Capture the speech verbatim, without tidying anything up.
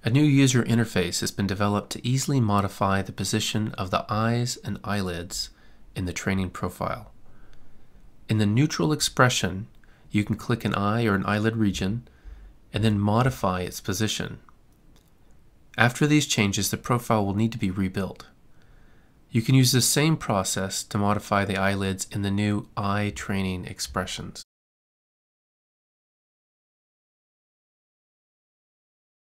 A new user interface has been developed to easily modify the position of the eyes and eyelids in the training profile. In the neutral expression, you can click an eye or an eyelid region and then modify its position. After these changes, the profile will need to be rebuilt. You can use the same process to modify the eyelids in the new eye training expressions.